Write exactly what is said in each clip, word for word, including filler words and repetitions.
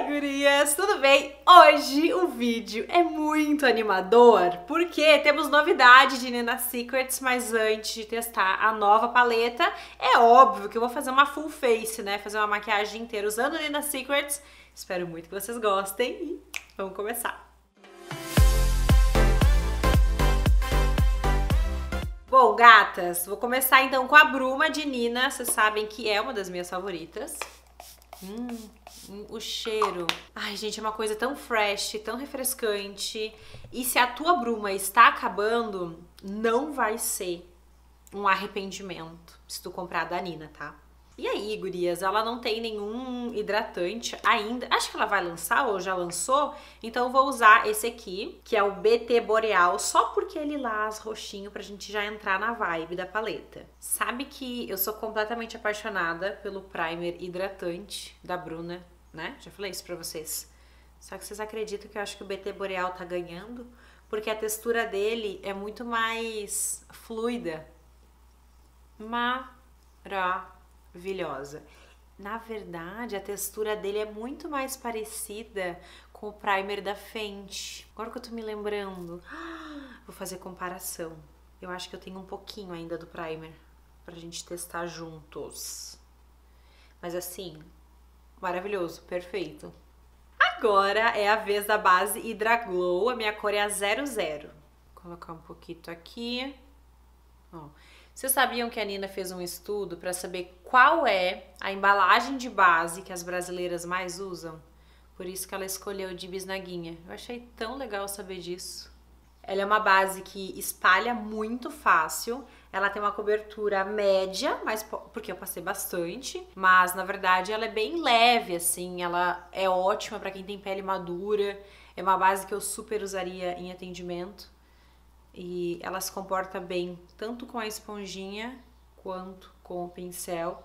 gurias, tudo bem? Hoje o vídeo é muito animador porque temos novidade de Nina Secrets, mas antes de testar a nova paleta, é óbvio que eu vou fazer uma full face, né? Fazer uma maquiagem inteira usando Nina Secrets. Espero muito que vocês gostem e vamos começar. Bom, gatas, vou começar então com a Bruma de Nina, vocês sabem que é uma das minhas favoritas. Hum, hum, o cheiro. Ai, gente, é uma coisa tão fresh, tão refrescante. E se a tua bruma está acabando, não vai ser um arrependimento se tu comprar da Nina, tá? E aí, gurias, ela não tem nenhum hidratante ainda. Acho que ela vai lançar ou já lançou. Então eu vou usar esse aqui, que é o B T Boreal, só porque é lilás, roxinho, pra gente já entrar na vibe da paleta. Sabe que eu sou completamente apaixonada pelo primer hidratante da Bruna, né? Já falei isso pra vocês. Só que vocês acreditam que eu acho que o B T Boreal tá ganhando? Porque a textura dele é muito mais fluida. Maravilhosa. Maravilhosa. Na verdade, a textura dele é muito mais parecida com o primer da Fenty. Agora que eu tô me lembrando, vou fazer comparação. Eu acho que eu tenho um pouquinho ainda do primer pra gente testar juntos. Mas assim, maravilhoso, perfeito. Agora é a vez da base Hydra Glow, a minha cor é a zero zero. Vou colocar um pouquinho aqui. Ó. Vocês sabiam que a Nina fez um estudo para saber qual é a embalagem de base que as brasileiras mais usam? Por isso que ela escolheu de bisnaguinha. Eu achei tão legal saber disso. Ela é uma base que espalha muito fácil. Ela tem uma cobertura média, mas porque eu passei bastante. Mas na verdade ela é bem leve, assim. Ela é ótima para quem tem pele madura. É uma base que eu super usaria em atendimento. E ela se comporta bem tanto com a esponjinha quanto com o pincel.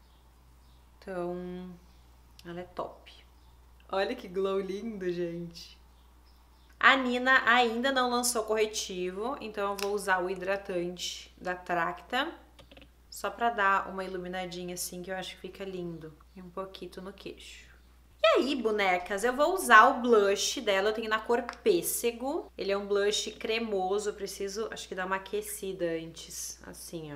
Então, ela é top. Olha que glow lindo, gente. A Nina ainda não lançou corretivo, então eu vou usar o hidratante da Tracta. Só pra dar uma iluminadinha assim, que eu acho que fica lindo. E um pouquinho no queixo. E aí, bonecas, eu vou usar o blush dela, eu tenho na cor pêssego. Ele é um blush cremoso, eu preciso, acho que dar uma aquecida antes, assim,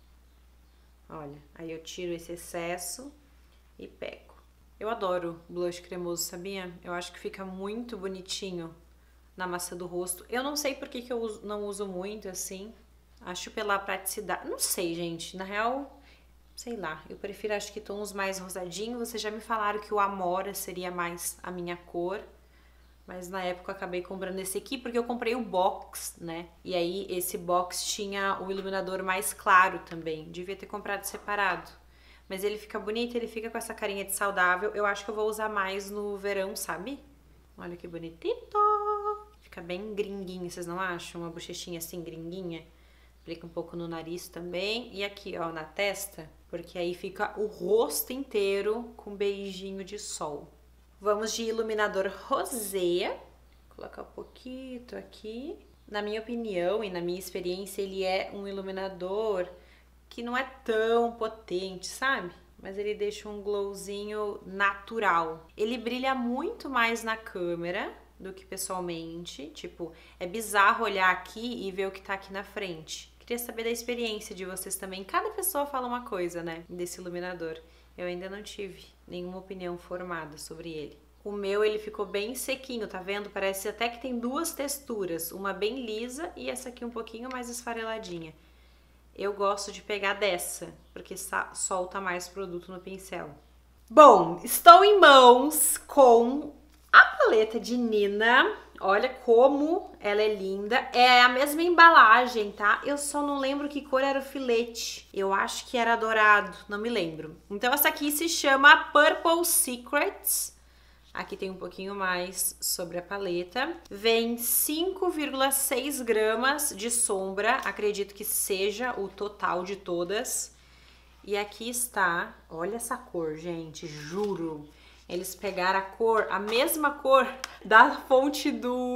ó. Olha, aí eu tiro esse excesso e pego. Eu adoro blush cremoso, sabia? Eu acho que fica muito bonitinho na maçã do rosto. Eu não sei por que que eu uso, não uso muito, assim. Acho pela praticidade, não sei, gente, na real... Sei lá, eu prefiro acho que tons mais rosadinhos. Vocês já me falaram que o Amora seria mais a minha cor. Mas na época eu acabei comprando esse aqui porque eu comprei o box, né? E aí esse box tinha o iluminador mais claro também. Devia ter comprado separado. Mas ele fica bonito, ele fica com essa carinha de saudável. Eu acho que eu vou usar mais no verão, sabe? Olha que bonitito! Fica bem gringuinho, vocês não acham? Uma bochechinha assim, gringuinha. Aplica um pouco no nariz também. E aqui, ó, na testa. Porque aí fica o rosto inteiro com beijinho de sol. Vamos de iluminador rosé. Vou colocar um pouquinho aqui. Na minha opinião e na minha experiência, ele é um iluminador que não é tão potente, sabe? Mas ele deixa um glowzinho natural. Ele brilha muito mais na câmera do que pessoalmente. Tipo, é bizarro olhar aqui e ver o que tá aqui na frente. Queria saber da experiência de vocês também. Cada pessoa fala uma coisa, né, desse iluminador. Eu ainda não tive nenhuma opinião formada sobre ele. O meu, ele ficou bem sequinho, tá vendo? Parece até que tem duas texturas. Uma bem lisa e essa aqui um pouquinho mais esfareladinha. Eu gosto de pegar dessa, porque solta mais produto no pincel. Bom, estou em mãos com a paleta de Nina. Olha como ela é linda. É a mesma embalagem, tá? Eu só não lembro que cor era o filete. Eu acho que era dourado, não me lembro. Então essa aqui se chama Purple Secrets. Aqui tem um pouquinho mais sobre a paleta. Vem cinco vírgula seis gramas de sombra. Acredito que seja o total de todas. E aqui está, olha essa cor, gente, juro. Eles pegaram a cor, a mesma cor da fonte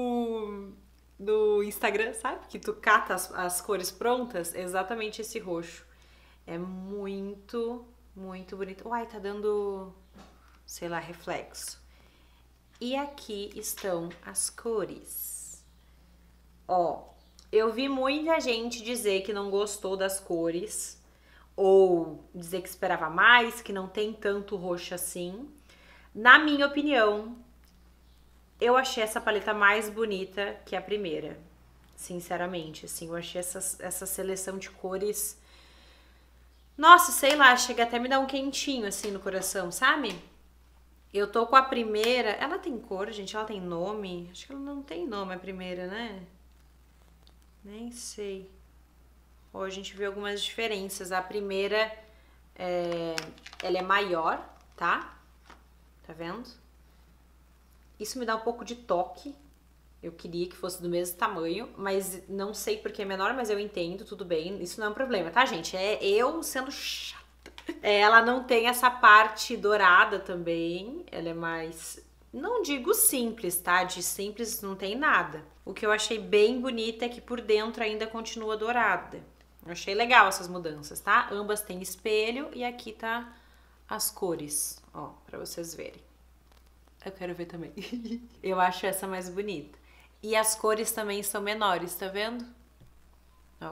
do, do Instagram, sabe? Que tu cata as, as cores prontas, exatamente esse roxo. É muito, muito bonito. Uai, tá dando, sei lá, reflexo. E aqui estão as cores. Ó, eu vi muita gente dizer que não gostou das cores, ou dizer que esperava mais, que não tem tanto roxo assim. Na minha opinião, eu achei essa paleta mais bonita que a primeira, sinceramente, assim, eu achei essa, essa seleção de cores, nossa, sei lá, chega até a me dar um quentinho, assim, no coração, sabe? Eu tô com a primeira, ela tem cor, gente, ela tem nome? Acho que ela não tem nome, a primeira, né? Nem sei. Ó, a gente vê algumas diferenças. A primeira, é, ela é maior, tá? Tá vendo? Isso me dá um pouco de toque. Eu queria que fosse do mesmo tamanho, mas não sei porque é menor, mas eu entendo, tudo bem. Isso não é um problema, tá, gente? É eu sendo chata. É, ela não tem essa parte dourada também. Ela é mais... Não digo simples, tá? De simples não tem nada. O que eu achei bem bonita é que por dentro ainda continua dourada. Eu achei legal essas mudanças, tá? Ambas têm espelho e aqui tá as cores, ó, pra vocês verem. Eu quero ver também. Eu acho essa mais bonita. E as cores também são menores, tá vendo? Ó.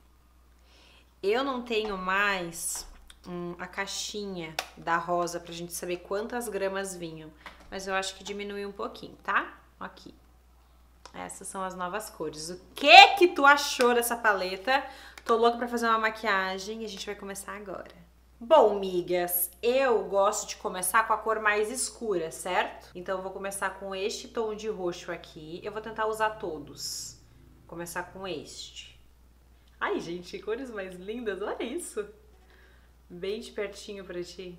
Eu não tenho mais hum, a caixinha da rosa pra gente saber quantas gramas vinham. Mas eu acho que diminuiu um pouquinho, tá? Aqui. Essas são as novas cores. O que que tu achou dessa paleta? Tô louca pra fazer uma maquiagem e a gente vai começar agora. Bom, migas, eu gosto de começar com a cor mais escura, certo? Então eu vou começar com este tom de roxo aqui. Eu vou tentar usar todos. Vou começar com este. Ai, gente, que cores mais lindas, olha isso. Bem de pertinho pra ti.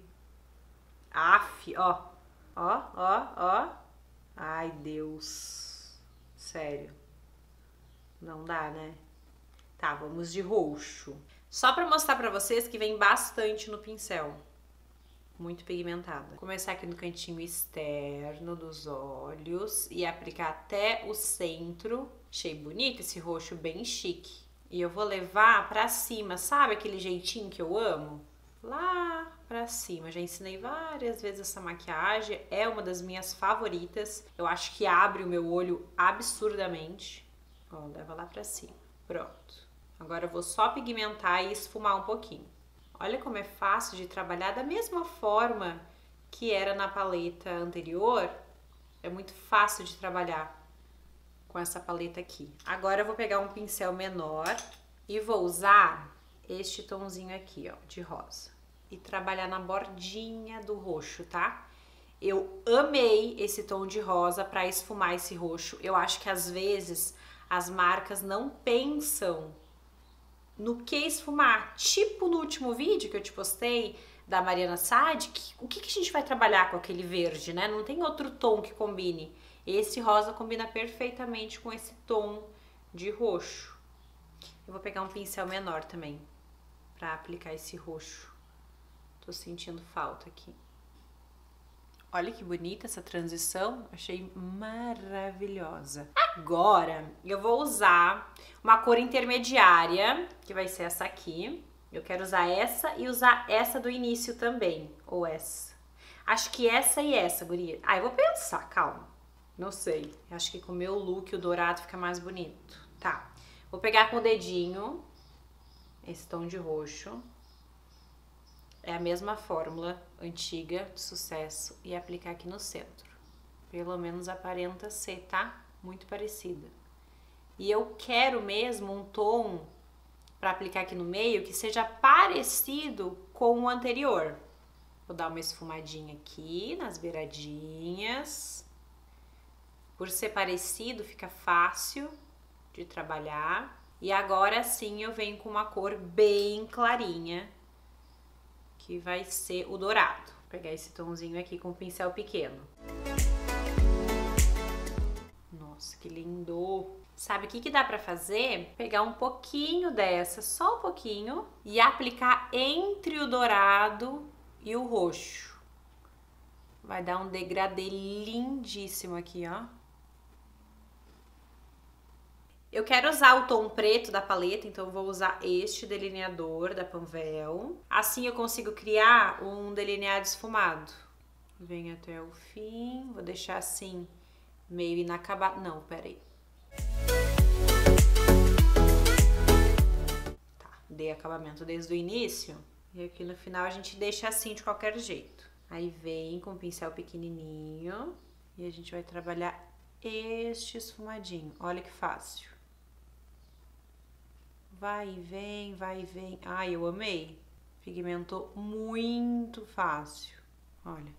Aff, ó. Ó, ó, ó. Ai, Deus. Sério. Não dá, né? Tá, vamos de roxo. Só pra mostrar pra vocês que vem bastante no pincel. Muito pigmentada. Vou começar aqui no cantinho externo dos olhos e aplicar até o centro. Achei bonito esse roxo, bem chique. E eu vou levar pra cima, sabe aquele jeitinho que eu amo? Lá pra cima. Já ensinei várias vezes essa maquiagem. É uma das minhas favoritas. Eu acho que abre o meu olho absurdamente. Ó, leva lá pra cima. Pronto. Agora eu vou só pigmentar e esfumar um pouquinho. Olha como é fácil de trabalhar da mesma forma que era na paleta anterior. É muito fácil de trabalhar com essa paleta aqui. Agora eu vou pegar um pincel menor e vou usar este tomzinho aqui, ó, de rosa. E trabalhar na bordinha do roxo, tá? Eu amei esse tom de rosa pra esfumar esse roxo. Eu acho que às vezes as marcas não pensam no que esfumar. Tipo no último vídeo que eu te postei da Mariana Sade, que, o que, que a gente vai trabalhar com aquele verde, né? Não tem outro tom que combine. Esse rosa combina perfeitamente com esse tom de roxo. Eu vou pegar um pincel menor também pra aplicar esse roxo. Tô sentindo falta aqui. Olha que bonita essa transição, achei maravilhosa. Agora eu vou usar uma cor intermediária, que vai ser essa aqui. Eu quero usar essa e usar essa do início também, ou essa. Acho que essa e essa, guria. Ah, eu vou pensar, calma. Não sei, acho que com o meu look o dourado fica mais bonito. Tá, vou pegar com o dedinho esse tom de roxo. É a mesma fórmula antiga de sucesso e aplicar aqui no centro. Pelo menos aparenta ser, tá? Muito parecida. E eu quero mesmo um tom para aplicar aqui no meio que seja parecido com o anterior. Vou dar uma esfumadinha aqui nas beiradinhas. Por ser parecido, fica fácil de trabalhar. E agora sim eu venho com uma cor bem clarinha, que vai ser o dourado. Vou pegar esse tomzinho aqui com um pincel pequeno. Nossa, que lindo! Sabe o que que dá pra fazer? Pegar um pouquinho dessa, só um pouquinho, e aplicar entre o dourado e o roxo. Vai dar um degradê lindíssimo aqui, ó. Eu quero usar o tom preto da paleta, então eu vou usar este delineador da Panvel. Assim eu consigo criar um delineado esfumado. Vem até o fim. Vou deixar assim, meio inacabado. Não, peraí. Tá, dei acabamento desde o início. E aqui no final a gente deixa assim de qualquer jeito. Aí vem com o pincel pequenininho e a gente vai trabalhar este esfumadinho. Olha que fácil. Vai e vem, vai e vem. Ai, eu amei. Pigmentou muito fácil. Olha.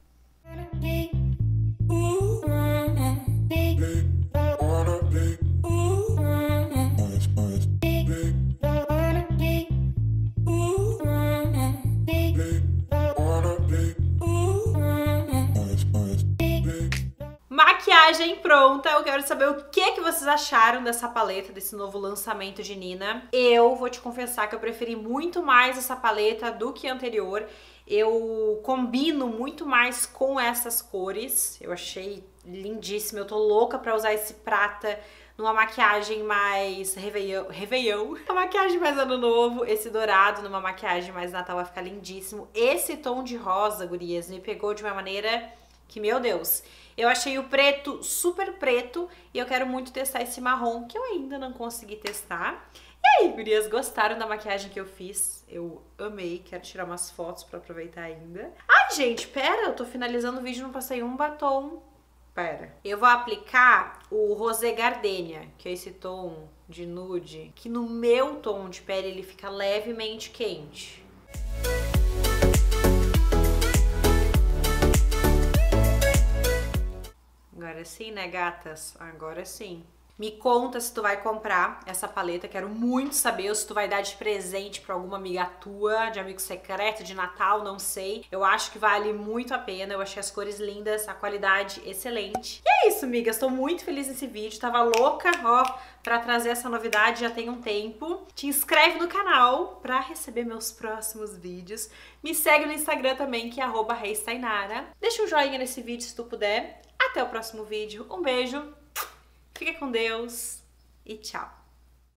Maquiagem pronta, eu quero saber o que, que vocês acharam dessa paleta, desse novo lançamento de Nina. Eu vou te confessar que eu preferi muito mais essa paleta do que a anterior. Eu combino muito mais com essas cores, eu achei lindíssima, eu tô louca pra usar esse prata numa maquiagem mais Réveillon, Réveillon, uma maquiagem mais ano novo, esse dourado numa maquiagem mais Natal vai ficar lindíssimo. Esse tom de rosa, gurias, me pegou de uma maneira que, meu Deus, eu achei o preto super preto e eu quero muito testar esse marrom, que eu ainda não consegui testar. E aí, gurias, gostaram da maquiagem que eu fiz? Eu amei, quero tirar umas fotos pra aproveitar ainda. Ai, gente, pera, eu tô finalizando o vídeo e não passei um batom. Pera. Eu vou aplicar o Rosé Gardenia, que é esse tom de nude, que no meu tom de pele ele fica levemente quente. Agora sim, né, gatas? Agora sim. Me conta se tu vai comprar essa paleta, quero muito saber, ou se tu vai dar de presente pra alguma amiga tua, de amigo secreto, de Natal, não sei. Eu acho que vale muito a pena, eu achei as cores lindas, a qualidade excelente. E é isso, amigas, tô muito feliz nesse vídeo, tava louca, ó, pra trazer essa novidade já tem um tempo. Te inscreve no canal pra receber meus próximos vídeos. Me segue no Instagram também, que é arroba reis tainara. Deixa um joinha nesse vídeo se tu puder. Até o próximo vídeo, um beijo! Fica com Deus e tchau!